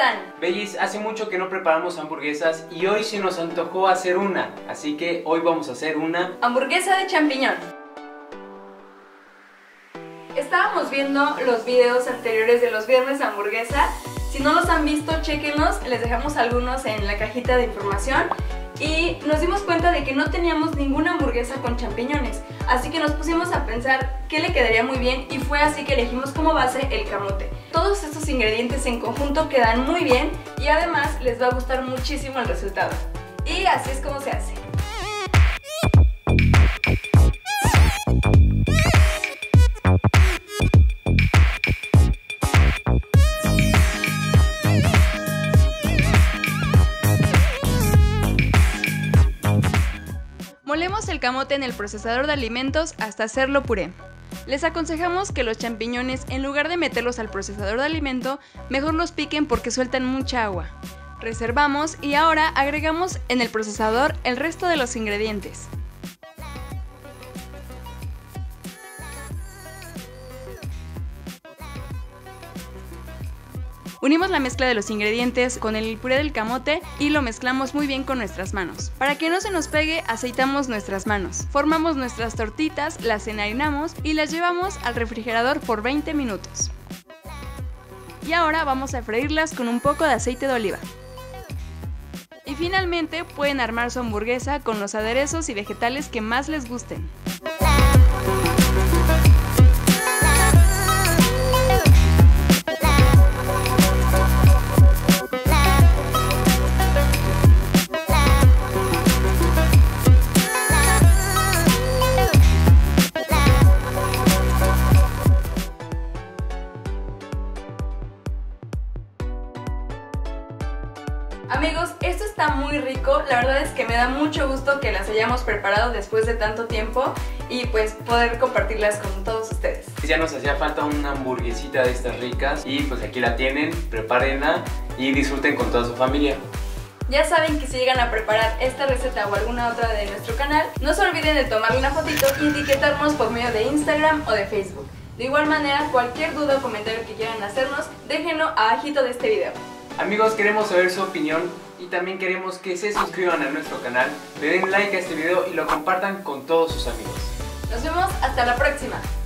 están? Bellis, hace mucho que no preparamos hamburguesas y hoy sí nos antojó hacer una, así que hoy vamos a hacer una hamburguesa de champiñón. Estábamos viendo los videos anteriores de los viernes de hamburguesa. Si no los han visto, chéquenlos, les dejamos algunos en la cajita de información. Y nos dimos cuenta de que no teníamos ninguna hamburguesa con champiñones, así que nos pusimos a pensar qué le quedaría muy bien y fue así que elegimos como base el camote. Todos estos ingredientes en conjunto quedan muy bien y además les va a gustar muchísimo el resultado. Y así es como se hace. Molemos el camote en el procesador de alimentos hasta hacerlo puré. Les aconsejamos que los champiñones, en lugar de meterlos al procesador de alimento, mejor los piquen porque sueltan mucha agua. Reservamos y ahora agregamos en el procesador el resto de los ingredientes. Unimos la mezcla de los ingredientes con el puré del camote y lo mezclamos muy bien con nuestras manos. Para que no se nos pegue, aceitamos nuestras manos. Formamos nuestras tortitas, las enharinamos y las llevamos al refrigerador por 20 minutos. Y ahora vamos a freírlas con un poco de aceite de oliva. Y finalmente pueden armar su hamburguesa con los aderezos y vegetales que más les gusten. Amigos, esto está muy rico, la verdad es que me da mucho gusto que las hayamos preparado después de tanto tiempo y pues poder compartirlas con todos ustedes. Ya nos hacía falta una hamburguesita de estas ricas y pues aquí la tienen, prepárenla y disfruten con toda su familia. Ya saben que si llegan a preparar esta receta o alguna otra de nuestro canal, no se olviden de tomarle una fotito y etiquetarnos por medio de Instagram o de Facebook. De igual manera, cualquier duda o comentario que quieran hacernos, déjenlo abajito de este video. Amigos, queremos saber su opinión y también queremos que se suscriban a nuestro canal, le den like a este video y lo compartan con todos sus amigos. Nos vemos hasta la próxima.